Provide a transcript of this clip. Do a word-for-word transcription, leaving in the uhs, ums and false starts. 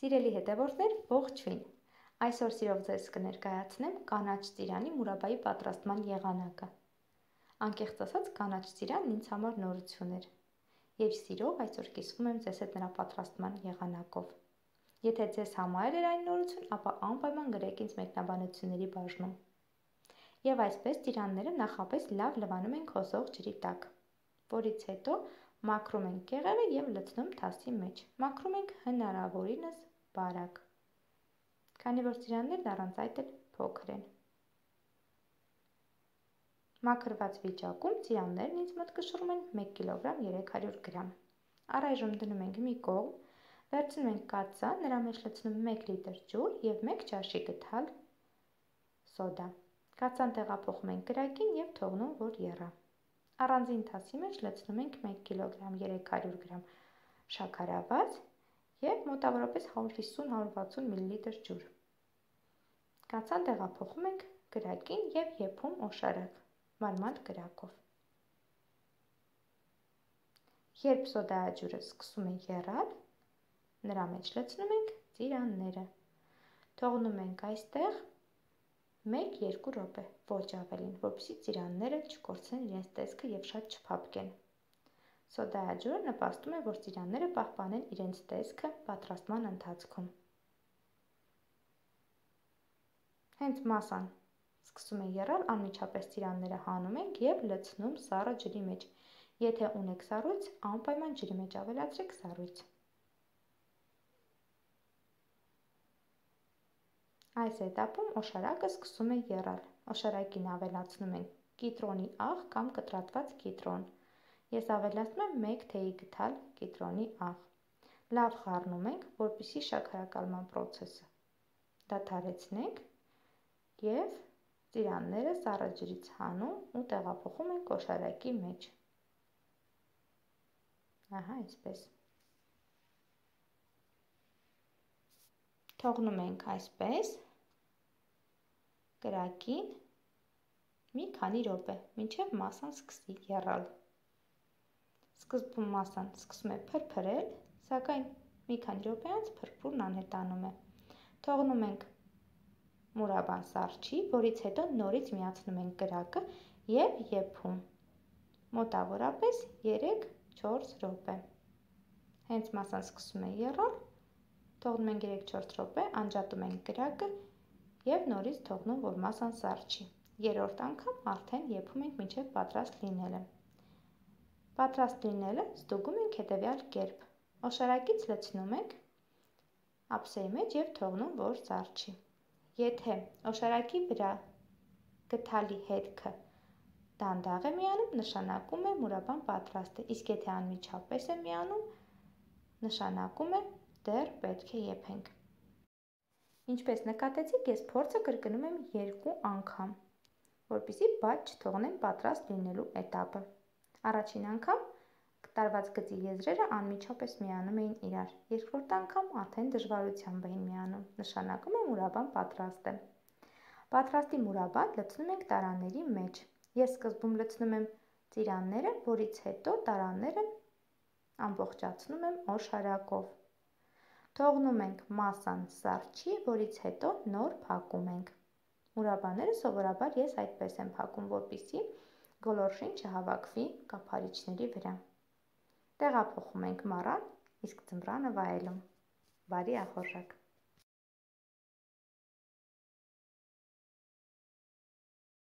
Սիրելի հետևորդներ, ողջույն։ Այսօր սիրով ձեզ կներկայացնեմ կանաչ ծիրանի մուրաբայի պատրաստման եղանակը։ Անկեղծ ասած, կանաչ ծիրանն ինձ համար նորություն էր, եւ սիրով այսօր կիսվում եմ ձեզ հետ նրա պատրաստման եղանակով։ Եթե ձեզ համար էր այն նորություն, ապա անպայման գրեք ինձ մեկնաբանությունների բաժնում։ Եվ այսպես ծիրանները նախապես լավ լվանում ենք հոսող ջրի տակ, որից հետո մաքրում ենք կեղևը եւ լցնում թասի մեջ։ Մաքրում ենք հնարավորինս բարակ, քանի որ ծիրաններն առանց այդ էլ փոքր են։ Մաքրված վիճակում ծիրաններն ինձ մոտ կշռում են մեկ կիլոգրամ երեք հարյուր գրամ։ Առայժմ դնում ենք մի կողմ, վերցնում ենք կաթսա, նրա մեջ լցնում մեկ լիտր ջուր եւ մեկ ճաշի գթալ սոդա։ Կաթսան տեղափոխում ենք կրակին եւ թողնում, որ եռա։ Առանձին թասի մեջ լցնում ենք մեկ կիլոգրամ երեք հարյուր գրամ շաքարավազ եւ մոտավորապես հարյուր հիսուն հարյուր վաթսուն միլիլիտր ջուր։ Կաթսան տեղափոխում ենք կրակին եւ եփում օշարակ մարմանդ կրակով։ Երբ սոդաաջուրը սկսում է եռալ, նրա մեջ լցնում ենք ծիրանները։ Թողնում ենք այստեղ մեկ-երկու րոպե, ոչ ավելին, որպեսզի ծիրանները չկորցնեն իրենց տեսքը եւ շատ չփափկեն։ Սոդաաջուրը նպաստում է, որ ծիրանները պահպանեն իրենց տեսքը պատրաստման ընթացքում։ Հենց մասան սկսում է եռալ, անմիջապես ծիրանները հանում ենք եւ լցնում սառը ջրի մեջ։ Եթե ունեք սառույց, անպայման ջրի մեջ ավելացրեք սառույց։ Այս էտապում օշարակը սկսում է եռալ։ Օշարակին ավելացնում ենք կիտրոնի աղ կամ կտրատված կիտրոն։ Ես ավելացնում եմ մեկ թեյի գթալ կիտրոնի աղ։ Լավ խառնում ենք, որպեսզի շաքարակալման պրոցեսը դադարեցնենք եւ ծիրանները սառը ջրից հանում ու տեղափոխում ենք օշարակի մեջ։ Ահա այսպես։ Թողնում ենք այսպես կրակին մի քանի րոպե, մինչև մասան սկսի եռալ։ Սկզբում մասան սկսում է փրփրել, սակայն մի քանի րոպե անց փրփուրն անհետանում է։ Թողնում ենք մուրաբան սառչի, որից հետո նորից միացնում ենք կրակը եւ եփում մոտավորապես երեք-չորս րոպե։ Հենց մասան սկսում է եռալ, թողնում ենք երեք-չորս րոպե, անջատում ենք կրակը եւ նորից թողնում, որ մասան սառչի։ Երրորդ անգամ արդեն եփում ենք մինչև պատրաստ լինելը։ Պատրաստ լինելը ստուգում ենք հետևյալ կերպ։ Օշարակից լցնում ենք ափսեի մեջ եւ թողնում, որ սառչի։ Եթե օշարակի վրա գթալի հետքը դանդաղ է միանում, նշանակում է մուրաբան պատրաստ է, իսկ եթե անմիջապես է միանում, նշանակում է դեռ պետք է եփենք։ Ինչպես նկատեցիք, ես փորձը կրկնում եմ երկու անգամ, որպեսզի բաց չթողնեմ պատրաստ լինելու էտապը։ Առաջին անգամ կատարված գծի եզրերը անմիջապես միանում էին իրար, երկրորդ անգամ արդեն դժվարությամբ էին միանում, նշանակում է մուրաբան պատրաստ է։ Պատրաստի մուրաբան լցնում ենք տարաների մեջ։ Ես սկզբում լցնում եմ ծիրանները, որից հետո տարաները ամբողջացնում եմ օշարակով։ Թողնում ենք մասան սառչի, որից հետո նոր փակում ենք։ Մուրաբաները սովորաբար ես այդպես եմ փակում, որպեսզի գոլորշին չհավաքվի կափարիչների վրա։ Տեղափոխում ենք մառան, իսկ ձմռանը վայելում։ Բարի ախորժակ։